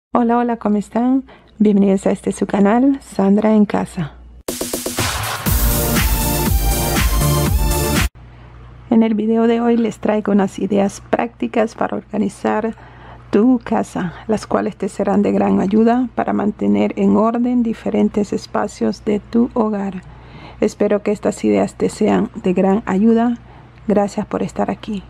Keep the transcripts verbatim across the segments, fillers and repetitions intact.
Hola, hola, ¿cómo están? Bienvenidos a este su canal, Sandra en Casa. En el video de hoy les traigo unas ideas prácticas para organizar tu casa, las cuales te serán de gran ayuda para mantener en orden diferentes espacios de tu hogar. Espero que estas ideas te sean de gran ayuda. Gracias por estar aquí.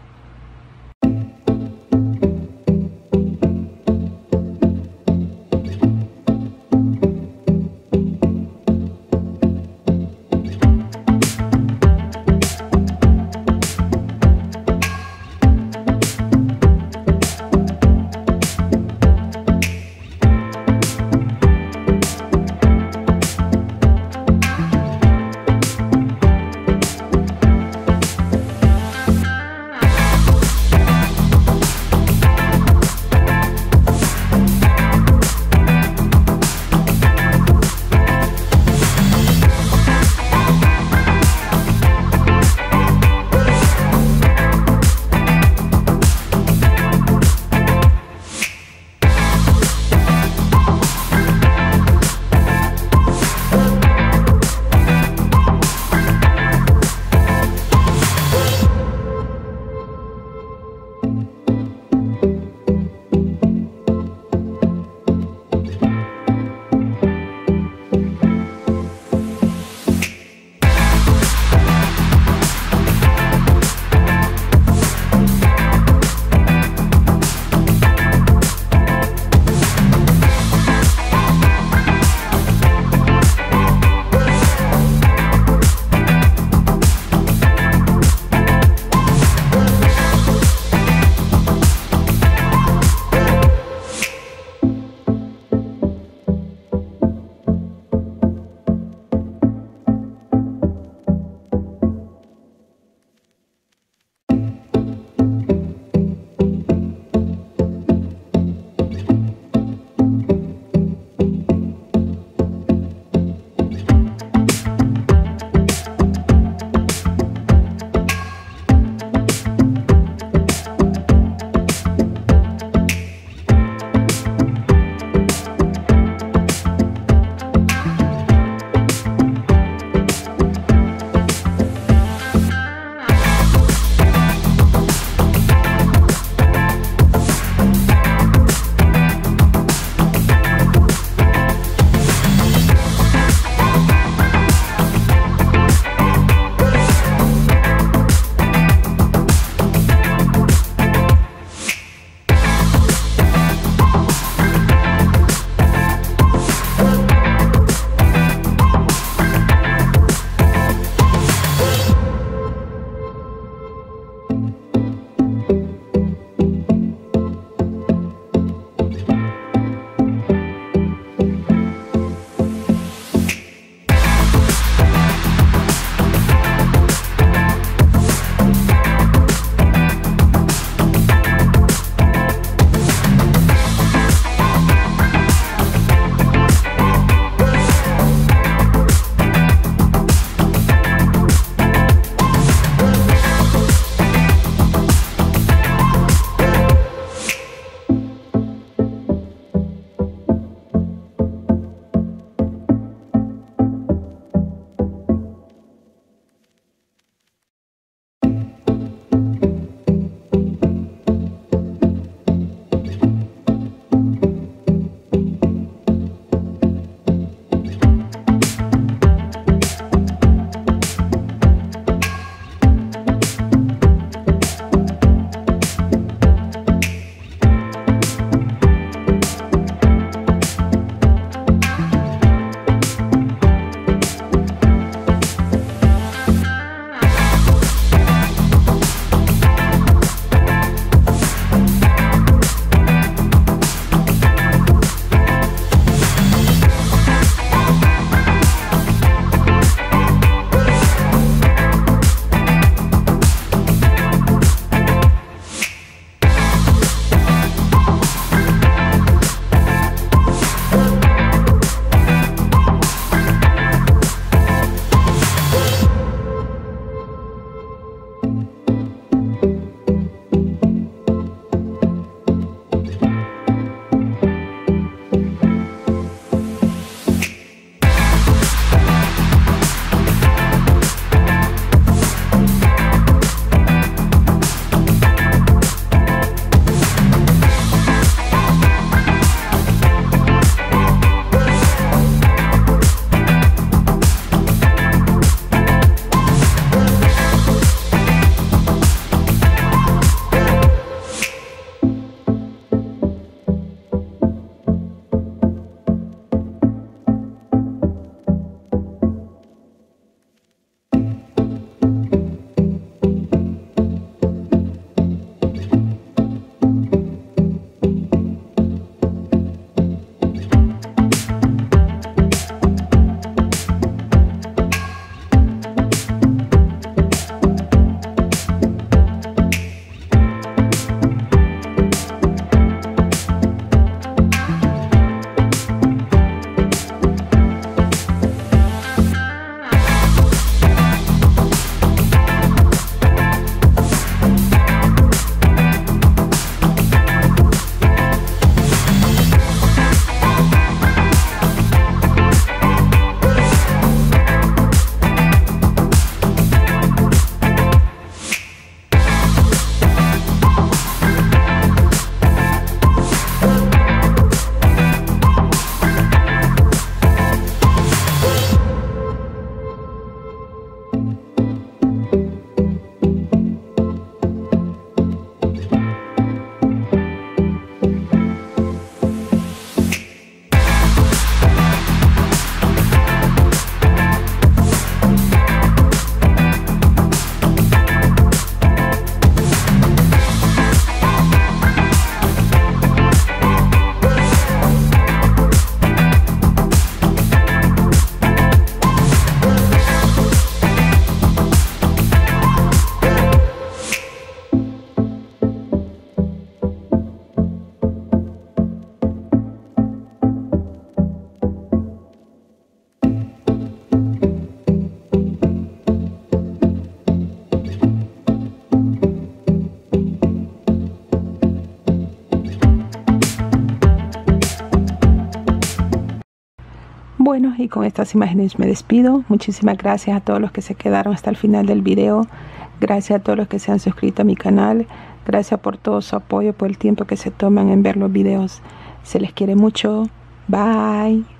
Bueno, y con estas imágenes me despido. Muchísimas gracias a todos los que se quedaron hasta el final del video. Gracias a todos los que se han suscrito a mi canal. Gracias por todo su apoyo, por el tiempo que se toman en ver los videos. Se les quiere mucho. Bye.